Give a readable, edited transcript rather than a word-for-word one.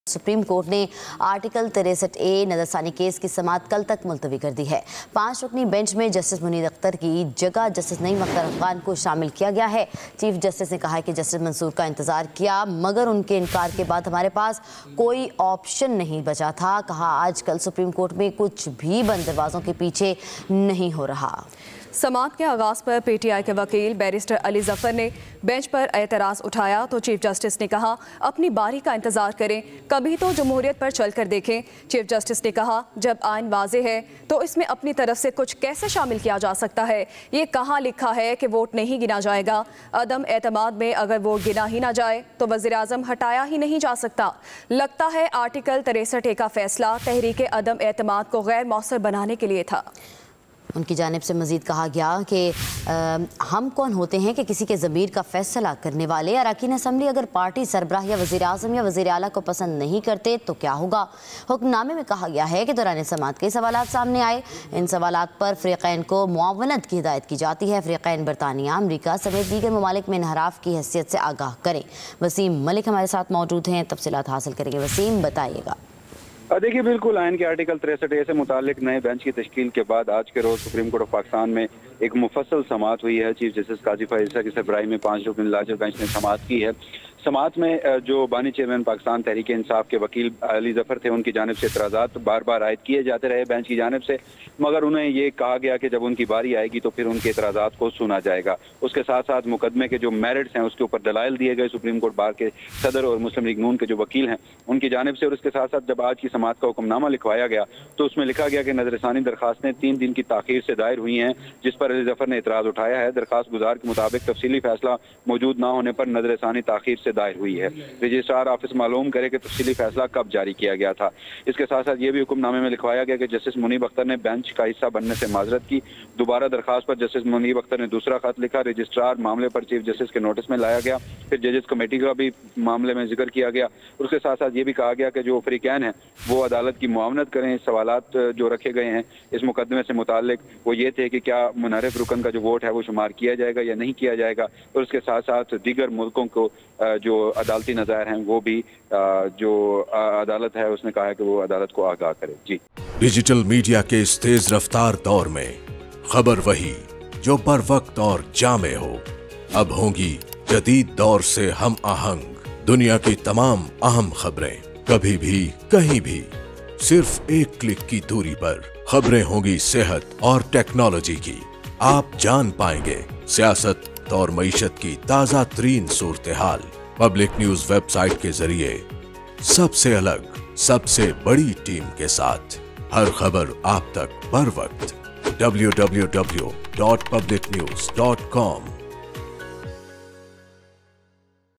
Supreme court ने article 63A नजरसानी case की समाअत कल तक मुलतवी कर दी है। 5 रुकनी बेंच में जस्टिस मुनीर अख्तर की जगह जस्टिस नईम अख्तर अफगान को शामिल किया गया है। चीफ जस्टिस ने कहा है कि जस्टिस मंसूर का इंतजार किया, मगर उनके इनकार के बाद हमारे पास कोई ऑप्शन नहीं बचा था। कहा, आजकल सुप्रीम कोर्ट में कुछ भी बंद दरवाजों के पीछे नहीं हो रहा। समाअत के आगाज़ पर पीटीआई के वकील बैरिस्टर अली जफर ने बेंच पर एतराज़ उठाया तो चीफ जस्टिस ने कहा, अपनी बारी का इंतजार करें, कभी तो जमहूरियत पर चलकर देखें। चीफ जस्टिस ने कहा, जब आइन वाज़ेह है तो इसमें अपनी तरफ से कुछ कैसे शामिल किया जा सकता है? ये कहाँ लिखा है कि वोट नहीं गिना जाएगा? अदम एतमाद में अगर वोट गिना ही ना जाए तो वज़ीर-ए-आज़म हटाया ही नहीं जा सकता। लगता है आर्टिकल 63A का फैसला तहरीक अदम एतमाद को गैर मौसर बनाने के लिए था। उनकी जानिब से मजीद कहा गया कि हम कौन होते हैं कि किसी के ज़मीर का फैसला करने वाले। अरकान असम्बली अगर पार्टी सरबराह या वज़ीर आज़म या वज़ीर आला को पसंद नहीं करते तो क्या होगा? हुक्मनामे में कहा गया है कि दौरान समाअत कई सवालात सामने आए। इन सवालात पर फ़रीक़ैन को मुआवनत की हिदायत की जाती है। फ़रीक़ैन बरतानिया, अमरीका समेत दीगर ममालिक में इन्हराफ की हैसियत से आगाह करें। वसीम मलिक हमारे साथ मौजूद हैं, तफसीलात हासिल करेंगे। वसीम, बताइएगा। देखिए, बिल्कुल आइन के आर्टिकल 63A से मुतालिक नए बेंच की तश्कील के बाद आज के रोज सुप्रीम कोर्ट ऑफ पाकिस्तान में एक मुफस्सल समाअत हुई है। चीफ जस्टिस काजी फ़ाइज़ की सरबराही में 5 रुकनी लार्जर बेंच ने समाअत की है। समाअत में जो बानी चेयरमैन पाकिस्तान तहरीक इंसाफ के वकील अली जफर थे, उनकी जानिब से एतराज़ात बार बार आयद किए जाते रहे बेंच की जानिब से, मगर उन्हें ये कहा गया कि जब उनकी बारी आएगी तो फिर उनके एतराज़ात को सुना जाएगा। उसके साथ साथ मुकदमे के जो मेरिट्स हैं उसके ऊपर दलाइल दिए गए सुप्रीम कोर्ट बार के सदर और मुस्लिम लीग नून के जो वकील हैं उनकी जानिब से। और उसके साथ साथ जब आज की समाअत का हुक्मनामा लिखवाया गया तो उसमें लिखा गया कि नजरसानी दरखास्तें 3 दिन की ताखीर से दायर हुई हैं, जिस पर अली जफर ने एतराज़ उठाया है। दरखास्त गुजार के मुताबिक तफसीली फैसला मौजूद न होने पर नजरसानी ताखीर से दायर हुई है। रजिस्ट्रार ऑफिस मालूम करे कि तफसीली फैसला कब जारी किया गया था। इसके साथ साथ ये भी हुक्मनामे में लिखवाया गया कि जस्टिस मुनीब अख्तर ने बेंच का हिस्सा बनने से माजरत की। दोबारा दरखास्त पर जस्टिस मुनीब अख्तर ने दूसरा खत लिखा। रजिस्ट्रार मामले पर चीफ जस्टिस के नोटिस में लाया गया। फिर जजेस कमेटी का भी मामले में जिक्र किया गया। उसके साथ साथ ये भी कहा गया कि जो फ़रीक़ैन हैं वो अदालत की मुआवनत करें। सवालात जो रखे गए हैं इस मुकदमे से मुताल्लिक वो ये थे कि क्या मुनहरिफ रुकन का जो वोट है वो शुमार किया जाएगा या नहीं किया जाएगा। और उसके साथ साथ दीगर मुल्कों को जो अदालती नज़ायर हैं वो भी जो अदालत है उसने कहा है कि वो अदालत को आगाह करे। जी, डिजिटल मीडिया के इस तेज रफ्तार दौर में खबर वही जो बर वक्त और जामे हो। अब होंगी जदीद दौर से हम आहंग दुनिया की तमाम अहम खबरें, कभी भी कहीं भी, सिर्फ एक क्लिक की दूरी पर। खबरें होंगी सेहत और टेक्नोलॉजी की। आप जान पाएंगे सियासत और मईशत की ताजा तरीन सूरत हाल। पब्लिक न्यूज वेबसाइट के जरिए सबसे अलग, सबसे बड़ी टीम के साथ हर खबर आप तक बर वक्त। www.publicnews.com